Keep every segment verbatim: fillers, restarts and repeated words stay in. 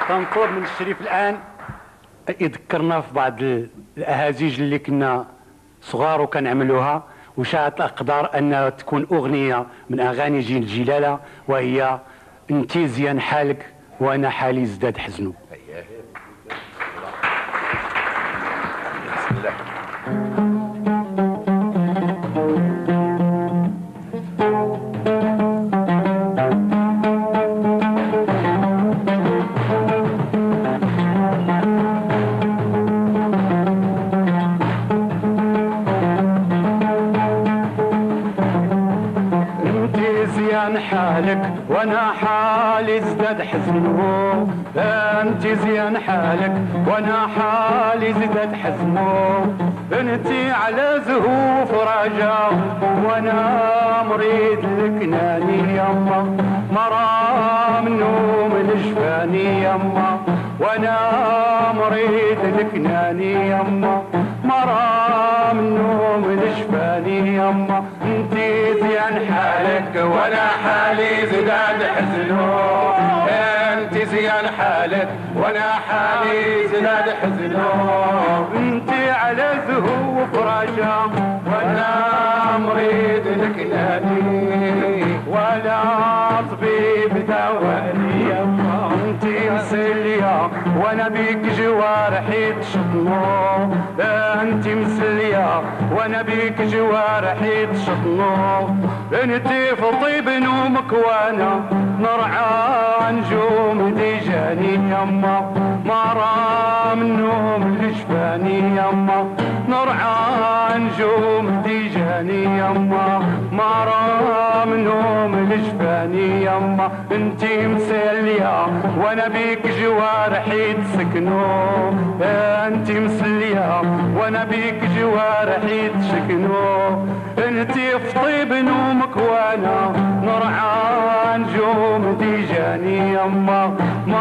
تنطلب من الشريف الان يذكرنا في بعض الاهازيج اللي كنا صغار وكنعملوها، وشاءت الاقدار انها تكون اغنيه من اغاني جيل الجلاله، وهي انتي زيان حالك وانا حالي ازداد حزنو. بسم الله. حالك وانا حالي ازداد حزنو، انت زيان حالك وانا حالي ازداد حزنو، انتي على زهوف رجا وانا مريد الكناني يما، مرا من نوم الجفاني يما، وانا مريد الكناني يما، مرا من نوم الجفاني يما، انتي زيان حالك وانا حالي زداد حزنو، انت زيان حالك وانا حالي زداد حزنو، انت على زهوف رجا وانا مريد الكناني، ولا طبيب دواني يما، انت مسلية وانا بيك جوارحي تشطنو، انت مسلية وانا بيك جوارحي تشطنو، انتي في طيب نومك وانا نرعى نجوم ديجاني يما، مرا من نوم الجفاني يما، نرعى نجوم ديجاني يما، مرا من نوم الجفاني يما، انتي مسلية وانا بيك جوارحي تسكنو، انتي مسلية وانا بيك جوارحي تسكنو، انتي في طيب نومك وانا نرعى نجوم ديجاني يما،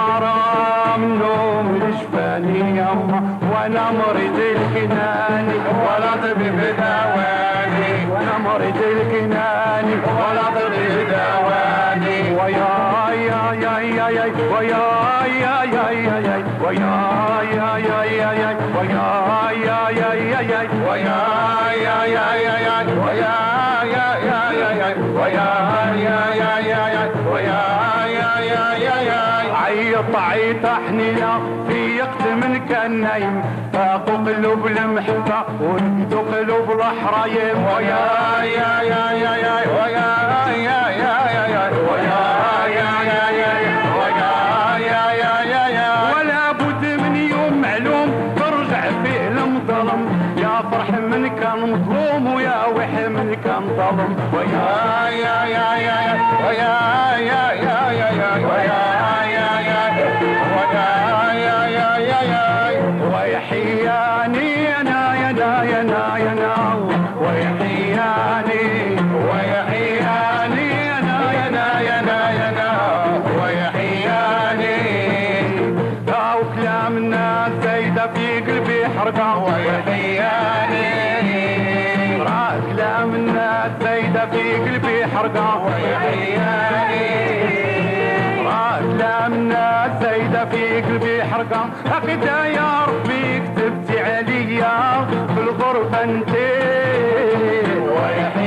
مرا من نوم الجفاني يما، وانا مريض الكناني ولا طبيب دواني، وانا مريض الكناني ولا طبيب دواني، ويا يا يا يا يا ويا يا يا يا يا ويا يا يا يا يا ويا يا يا يا يا ويا يا يا يا يا ويا يا يا يا يا ويا يا يا يا يا ويا يا يا يا يا عيط عيط حنينة فيقت من كان نايم، فاقوا قلوب المحبة ورقدوا قلوب الحرايم، ويا يا يا يا يا ويا يا يا يا يا ويا يا يا يا يا ويا يا يا يا يا ولا بد من يوم معلوم ترجع فيه المظلم، يا فرح من كان مظلوم ويا وح من كان ظلم، ويا يا يا يا يا ويا يا يا يا يا ويا يا يا ويا يا يا يا يا ويحياني انا يا نا يا نا يا نا ويحياني ويحياني انا يا نا يا نا يا نا ويحياني، او كلام الناس زايده في قلبي حرقه، ويحياني راه كلام الناس زايده في قلبي حرقه، ويحياني راه كلام الناس زايده في قلبي حرقه، هكذا يا ربي كتبتي عليا في الغربه انتي،